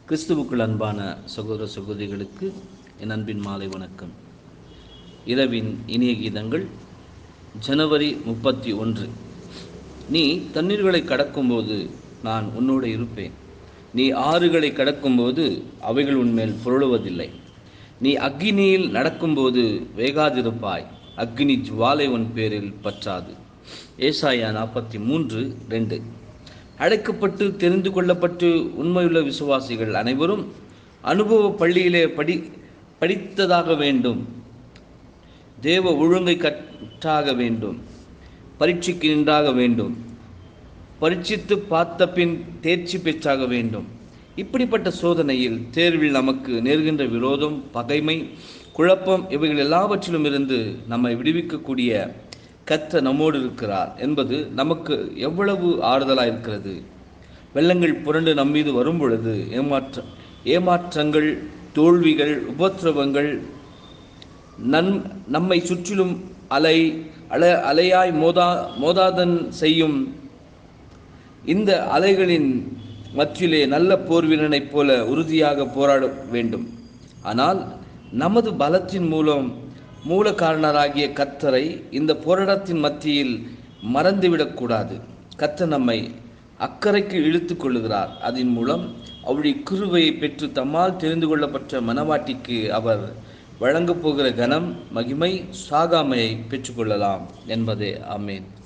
கிறிஸ்துவுக்குள் அன்பான சகோதர சகோதரிகளுக்கு என் அன்பின் மாலை வணக்கம். இரவின் இனிய கீதங்கள். ஜனவரி 31. நீ தண்ணீர்களை கடக்கும்போது நான் உன்னோடு இருப்பேன். நீ ஆறுகளை கடக்கும்போது அவைகள் உன்மேல் புரளுவதில்லை. நீ அக்கினியில் நடக்கும்போது வேகாதிருப்பாய். அக்கினி ஜுவாலை உன் பேரில் பற்றாது. ஏசாயா 43:2. அழைக்கப்பட்டு தெரிந்து கொள்ளப்பட்டு உண்மையுள்ள விசுவாசிகள் அனைவரும் அனுபவ பள்ளியிலே படித்ததாக வேண்டும். தேவ ஒழுங்கை கற்றாக வேண்டும். பரீட்சைக்கு நின்றாக வேண்டும். பரீட்சித்து பார்த்த பின் தேர்ச்சி பெற்றாக வேண்டும். இப்படிப்பட்ட சோதனையில் தேர்வில் நமக்கு நேர்கின்ற விரோதம், பகைமை, குழப்பம் இவைகள் எல்லாவற்றிலும் இருந்து நம்மை விடுவிக்கக்கூடிய கர்த்தர் நம்மோடு இருக்கிறார் என்பது நமக்கு எவ்வளவு ஆறுதலாக இருக்கிறது. வெள்ளங்கள் புரண்டு நம்மீது வரும் பொழுது ஏமாற்றங்கள், தோல்விகள், உபத்திரவங்கள், நம்மை சுற்றிலும் அலையாய் மோதாதன் செய்யும் இந்த அலைகளின் மத்தியிலே நல்ல போர் வீரனைப் போல உறுதியாக போராட வேண்டும். ஆனால் நமது பலத்தின் மூல காரணராகிய கர்த்தரை இந்த போராட்டத்தின் மத்தியில் மறந்துவிடக்கூடாது. கர்த்தர் நம்மை அக்கறைக்கு இழுத்து கொள்ளுகிறார். அதன் மூலம் அவருடைய கிருபையை பெற்று தம்மால் தெரிந்து கொள்ளப்பட்ட மனவாட்டிக்கு அவர் வழங்கப் போகிற கனம், மகிமை, சாகாமையை பெற்றுக்கொள்ளலாம் என்பதே. ஆமேன்.